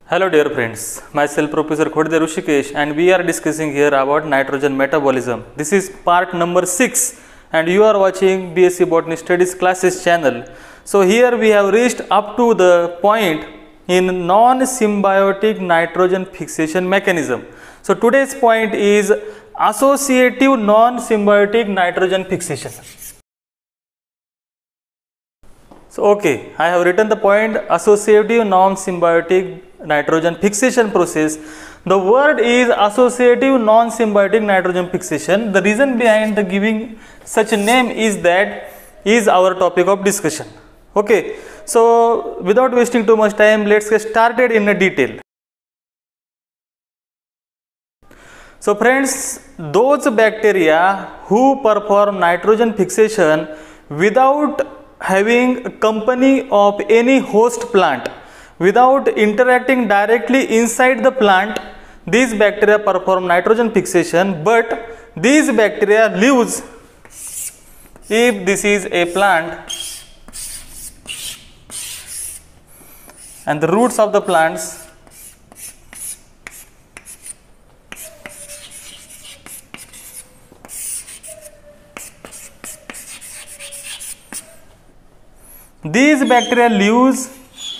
Hello dear friends, myself Professor Khodde Rushikesh and we are discussing here about nitrogen metabolism. This is part number 6 and you are watching BSc Botany Studies classes channel. So here we have reached up to the point in non-symbiotic nitrogen fixation mechanism. So today's point is associative non-symbiotic nitrogen fixation. So okay, I have written the point associative non-symbiotic nitrogen fixation process. The word is associative non-symbiotic nitrogen fixation. The reason behind the giving such a name is that is our topic of discussion. Okay, so without wasting too much time, let's get started in a detail. So friends, those bacteria who perform nitrogen fixation without having company of any host plant, without interacting directly inside the plant, these bacteria perform nitrogen fixation, but these bacteria lives if this is a plant and the roots of the plants these bacteria lives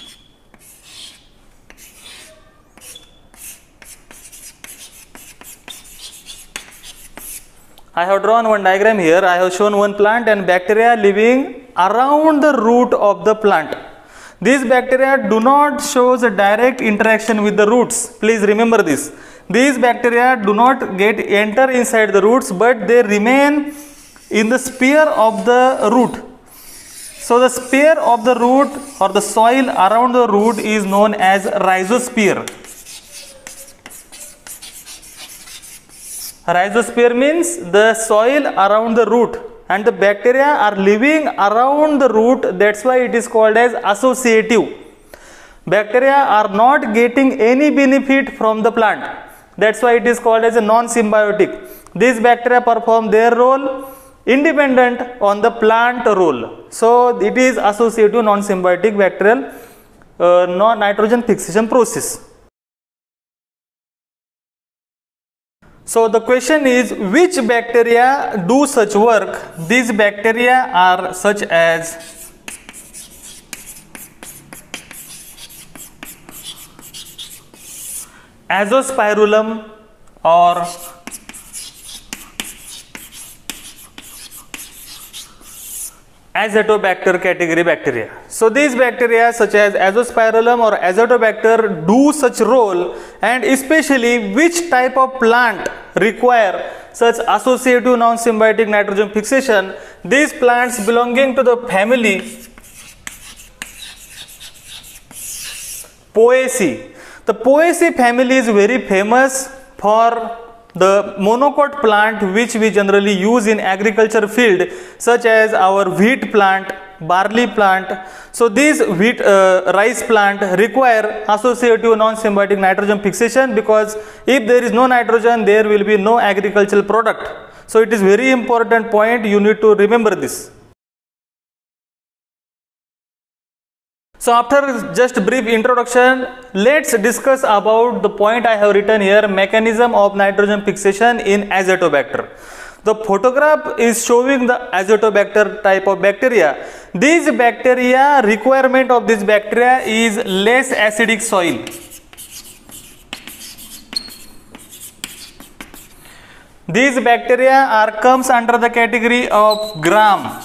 I have drawn one diagram here. I have shown one plant and bacteria living around the root of the plant. These bacteria do not show a direct interaction with the roots. Please remember this. These bacteria do not enter inside the roots, but they remain in the sphere of the root. So the sphere of the root or the soil around the root is known as rhizosphere. Rhizosphere means the soil around the root, and the bacteria are living around the root. That's why it is called as associative. Bacteria are not getting any benefit from the plant. That's why it is called as a non-symbiotic. These bacteria perform their role independent on the plant role. So it is associative non-symbiotic bacterial non-nitrogen fixation process. So the question is, which bacteria do such work? These bacteria are such as Azospirillum or Azotobacter category bacteria. So these bacteria such as Azospirillum or Azotobacter do such role, and especially which type of plant require such associative non-symbiotic nitrogen fixation. These plants belonging to the family Poaceae. The Poaceae family is very famous for the monocot plant which we generally use in agriculture field, such as our wheat plant, barley plant. So these wheat rice plant require associative non-symbiotic nitrogen fixation, because if there is no nitrogen, there will be no agricultural product. So it is very important point, you need to remember this. So after just brief introduction, let's discuss about the point I have written here, mechanism of nitrogen fixation in Azotobacter. The photograph is showing the Azotobacter type of bacteria. These bacteria, requirement of this bacteria is less acidic soil. These bacteria comes under the category of gram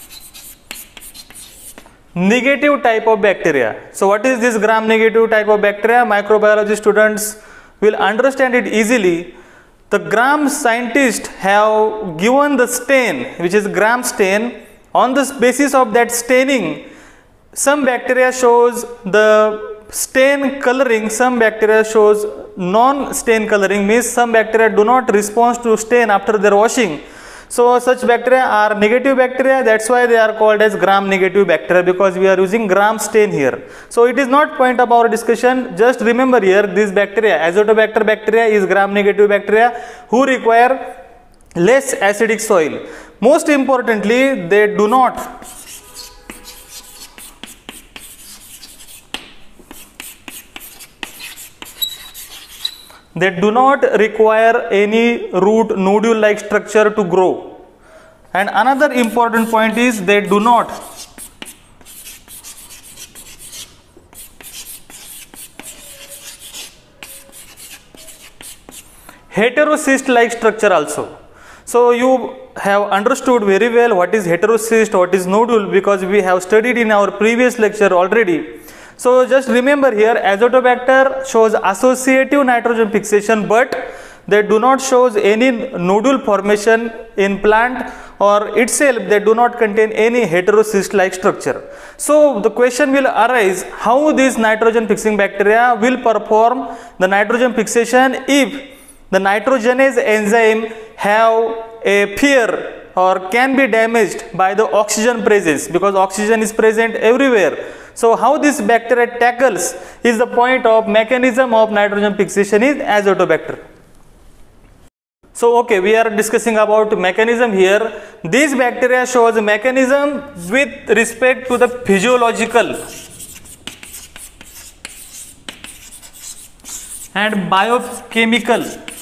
negative type of bacteria. So what is this gram negative type of bacteria? Microbiology students will understand it easily. The gram scientists have given the stain, which is gram stain. On the basis of that staining, some bacteria shows the stain coloring, some bacteria shows non-stain coloring, means some bacteria do not respond to stain after their washing. So such bacteria are negative bacteria, that's why they are called as gram negative bacteria, because we are using gram stain here. So it is not point of our discussion, just remember here this bacteria, Azotobacter bacteria is gram negative bacteria who require less acidic soil. Most importantly, they do not They do not require any root nodule like structure to grow. And another important point is they do not heterocyst like structure also. So you have understood very well what is heterocyst, what is nodule, because we have studied in our previous lecture already. So just remember here, Azotobacter shows associative nitrogen fixation, but they do not show any nodule formation in plant, or itself they do not contain any heterocyst like structure. So the question will arise, how these nitrogen fixing bacteria will perform the nitrogen fixation if the nitrogenase enzyme have a fear or can be damaged by the oxygen presence, because oxygen is present everywhere. So how this bacteria tackles is the point of mechanism of nitrogen fixation is Azotobacter. So okay, we are discussing about mechanism here. This bacteria shows mechanism with respect to the physiological and biochemical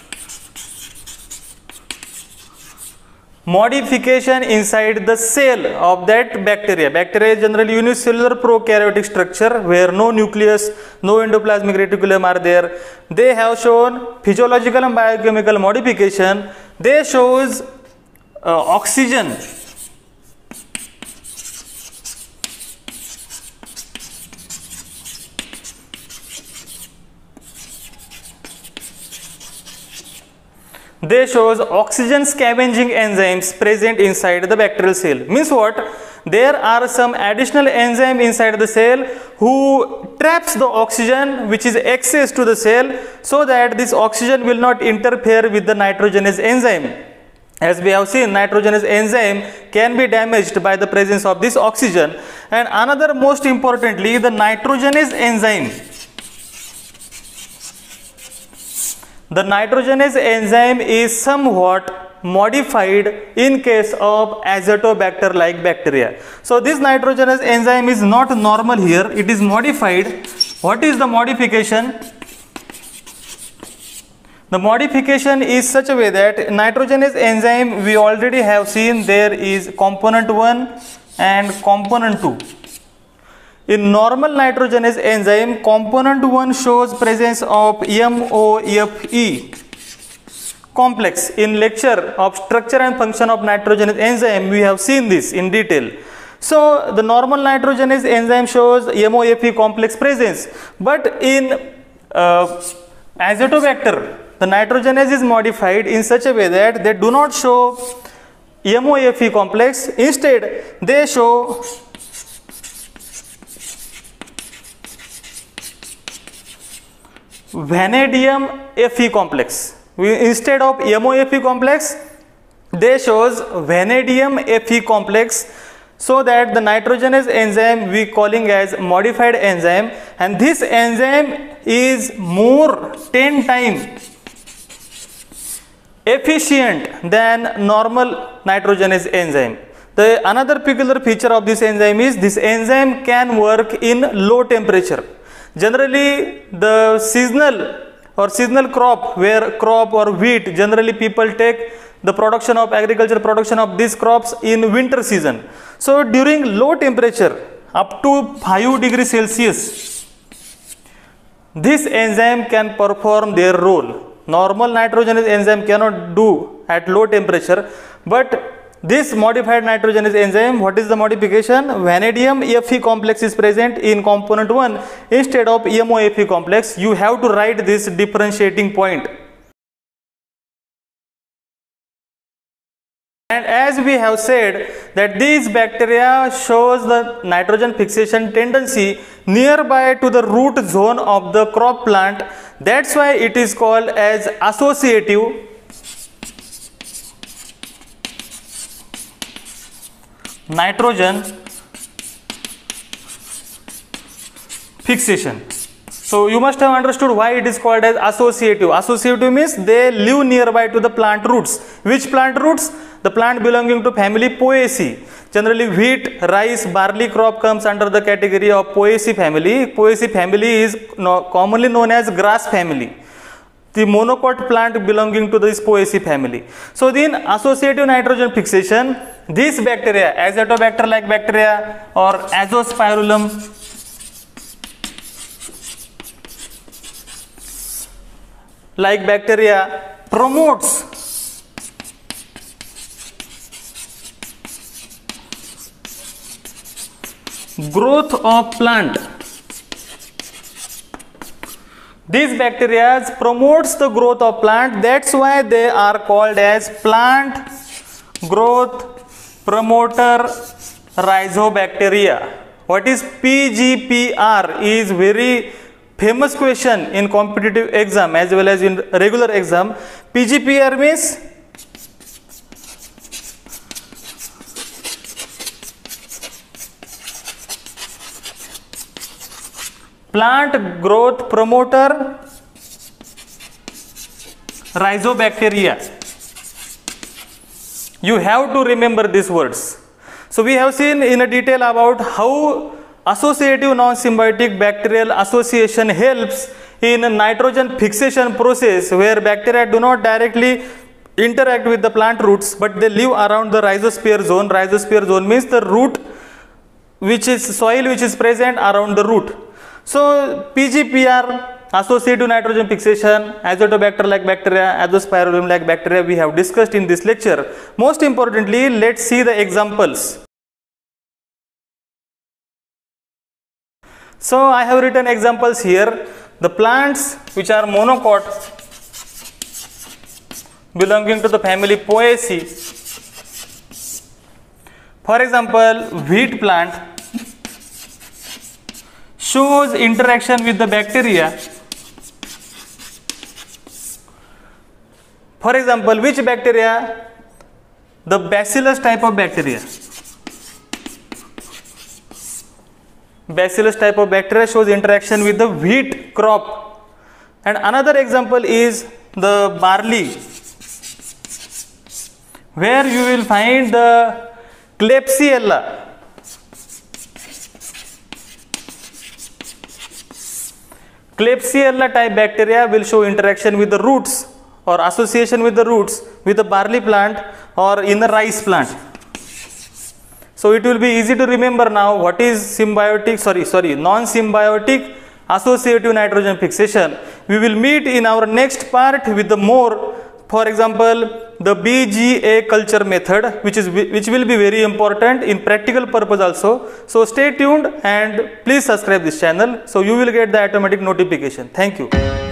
modification inside the cell of that bacteria. Bacteria is generally unicellular prokaryotic structure where no nucleus, no endoplasmic reticulum are there. They have shown physiological and biochemical modification. They shows oxygen they shows oxygen scavenging enzymes present inside the bacterial cell. Means what? There are some additional enzyme inside the cell who traps the oxygen which is excess to the cell, so that this oxygen will not interfere with the nitrogenase enzyme. As we have seen, nitrogenase enzyme can be damaged by the presence of this oxygen. And another, most importantly, the nitrogenase enzyme. The nitrogenase enzyme is somewhat modified in case of Azotobacter like bacteria. So this nitrogenase enzyme is not normal here, it is modified. What is the modification? The modification is such a way that nitrogenase enzyme, we already have seen there is component 1 and component 2. In normal nitrogenase enzyme, component 1 shows presence of MOFE complex. In lecture of structure and function of nitrogenase enzyme, we have seen this in detail. So the normal nitrogenase enzyme shows MOFE complex presence, but in Azotobacter, the nitrogenase is modified in such a way that they do not show MOFE complex. Instead, they show vanadium Fe complex. Instead of MOFE complex, they shows vanadium Fe complex, so that the nitrogenase enzyme we calling as modified enzyme, and this enzyme is more 10 times efficient than normal nitrogenase enzyme. The another peculiar feature of this enzyme is this enzyme can work in low temperature. Generally, the seasonal crop, where crop or wheat, generally people take the production of agriculture production of these crops in winter season. So during low temperature up to 5 degrees Celsius, this enzyme can perform their role. Normal nitrogenase enzyme cannot do at low temperature, but this modified nitrogenase enzyme, what is the modification? Vanadium Fe complex is present in component 1 instead of MOFE complex. You have to write this differentiating point. And as we have said that these bacteria shows the nitrogen fixation tendency nearby to the root zone of the crop plant. That's why it is called as associative nitrogen fixation. So you must have understood why it is called as associative. Associative means they live nearby to the plant roots. Which plant roots? The plant belonging to family Poaceae. Generally wheat, rice, barley crop comes under the category of Poaceae family. Poaceae family is commonly known as grass family. the monocot plant belonging to this Poaceae family. So in associative nitrogen fixation, this bacteria, Azotobacter like bacteria or Azospirillum like bacteria, promotes growth of plant. These bacteria promotes the growth of plant. That's why they are called as plant growth promoter rhizobacteria. What is PGPR is very famous question in competitive exam as well as in regular exam. PGPR means plant growth promoter rhizobacteria. You have to remember these words. So we have seen in a detail about how associative non-symbiotic bacterial association helps in a nitrogen fixation process where bacteria do not directly interact with the plant roots but they live around the rhizosphere zone. Rhizosphere zone means the root, which is soil which is present around the root. So PGPR, associative nitrogen fixation, Azotobacter like bacteria, Azospirillum like bacteria we have discussed in this lecture. Most importantly, let's see the examples. So I have written examples here. The plants which are monocot belonging to the family Poaceae. For example, wheat plant shows interaction with the bacteria. For example, which bacteria? The Bacillus type of bacteria. Bacillus type of bacteria shows interaction with the wheat crop. And another example is the barley, where you will find the Klebsiella. Klebsiella type bacteria will show interaction with the roots or association with the roots with the barley plant or in the rice plant. So it will be easy to remember now what is non-symbiotic associative nitrogen fixation. We will meet in our next part with the more, for example, the BGA culture method, which will be very important in practical purpose also. So stay tuned and please subscribe this channel so you will get the automatic notification. Thank you.